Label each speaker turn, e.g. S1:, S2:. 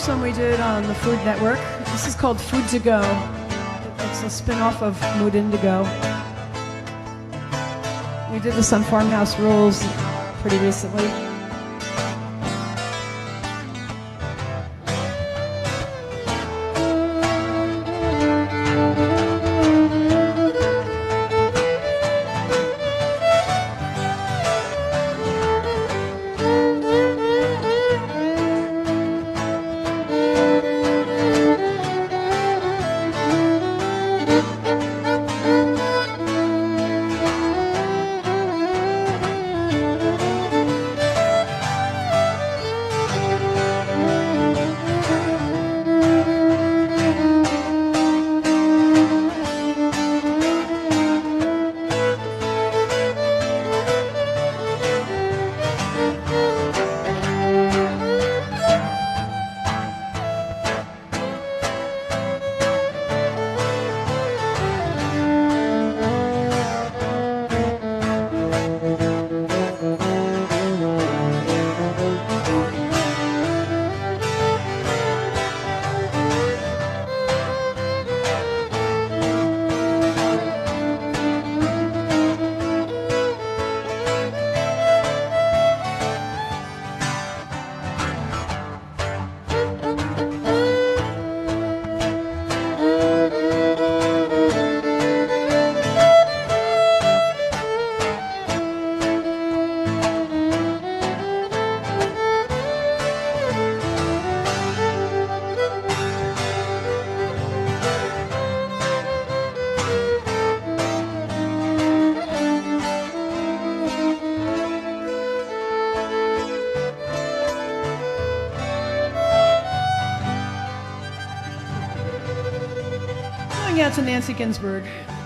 S1: This one we did on the Food Network. This is called Food to Go. It's a spin-off of Mood Indigo. We did this on Farmhouse Rules pretty recently. Out to Nancy Ginsburg.